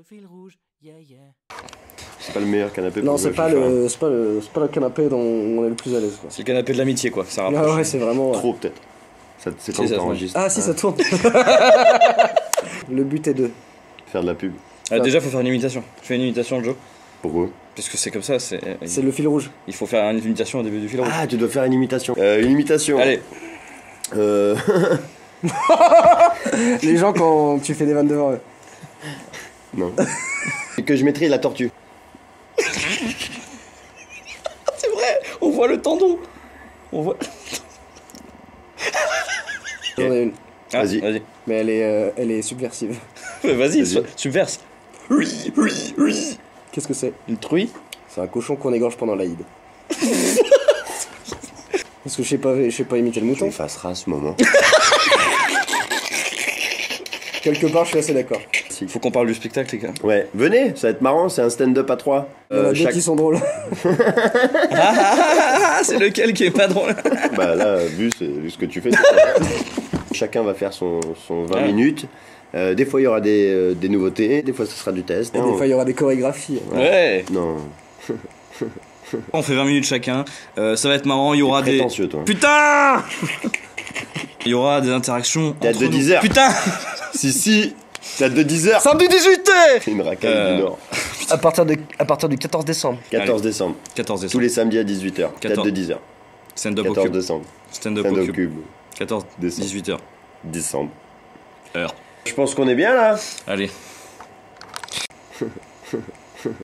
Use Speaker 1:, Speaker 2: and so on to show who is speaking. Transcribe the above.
Speaker 1: fil rouge, yeah yeah.
Speaker 2: C'est pas le meilleur canapé pour
Speaker 3: Non,
Speaker 2: jouer
Speaker 3: c'est
Speaker 2: à
Speaker 3: pas,
Speaker 2: FIFA.
Speaker 3: c'est pas le canapé dont on est le plus à l'aise, quoi.
Speaker 4: C'est le canapé de l'amitié, quoi. Ça
Speaker 3: Ah
Speaker 4: rapproche.
Speaker 3: ouais, c'est vraiment...
Speaker 2: Trop peut-être. C'est quand
Speaker 4: ça,
Speaker 2: t'enregistres.
Speaker 3: Ah si, ça tourne. Le but est de...
Speaker 2: Faire de la pub.
Speaker 4: Déjà, faut faire une imitation. Fais une imitation, Joe.
Speaker 2: Pourquoi?
Speaker 4: Parce que c'est comme ça, c'est
Speaker 3: le fil rouge.
Speaker 4: il faut faire une imitation au début du fil rouge.
Speaker 2: Ah, tu dois faire une imitation. Une imitation.
Speaker 4: Allez,
Speaker 3: Les gens, quand tu fais des vannes devant eux.
Speaker 2: Non. Et que je maîtrise la tortue.
Speaker 4: c'est vrai, on voit le tendon. On voit.
Speaker 3: J'en ai une.
Speaker 4: Ah,
Speaker 2: Vas-y.
Speaker 4: vas-y.
Speaker 3: Mais elle est subversive.
Speaker 4: Vas-y,
Speaker 2: Vas-y.
Speaker 4: subverse. Oui.
Speaker 3: Qu'est-ce que c'est?
Speaker 4: Une truie.
Speaker 3: C'est un cochon qu'on égorge pendant l'Aïd. Parce que je sais pas imiter le
Speaker 2: Tu
Speaker 3: mouton.
Speaker 2: effaceras ce moment.
Speaker 3: Quelque part, je suis assez d'accord.
Speaker 4: Faut qu'on parle du spectacle, les gars.
Speaker 2: Ouais, venez, ça va être marrant, c'est un stand-up à 3.
Speaker 3: Il y en a deux qui sont drôles.
Speaker 4: C'est lequel qui est pas drôle?
Speaker 2: Bah là, vu ce que tu fais, c'est ça. Chacun va faire son 20
Speaker 4: Ouais.
Speaker 2: minutes. Des fois, il y aura des nouveautés, des fois, ce sera du test.
Speaker 3: Et des fois, il y aura des chorégraphies.
Speaker 4: Ouais.
Speaker 2: Non,
Speaker 4: On fait 20 minutes chacun. Ça va être marrant. Il y aura des.
Speaker 2: prétentieux, toi.
Speaker 4: Putain. Il y aura des interactions.
Speaker 2: T'as
Speaker 4: entre
Speaker 2: de
Speaker 4: nous.
Speaker 2: 10 heures.
Speaker 4: Putain.
Speaker 2: Si, t'as de 10h.
Speaker 4: Samedi 18h.
Speaker 2: C'est une racaille du Nord.
Speaker 3: À partir du 14 décembre.
Speaker 2: 14 décembre.
Speaker 4: 14
Speaker 2: Tous
Speaker 4: décembre.
Speaker 2: les samedis à 18h. 4
Speaker 4: 14.
Speaker 2: de 10h.
Speaker 4: Stand-up au
Speaker 2: 14
Speaker 4: cube.
Speaker 2: décembre.
Speaker 4: Stand-up au
Speaker 2: Stand-up
Speaker 4: cube.
Speaker 2: cube.
Speaker 4: 14
Speaker 2: Décembre.
Speaker 4: 18h.
Speaker 2: Décembre.
Speaker 4: Heure.
Speaker 2: Je pense qu'on est bien là.
Speaker 4: Allez.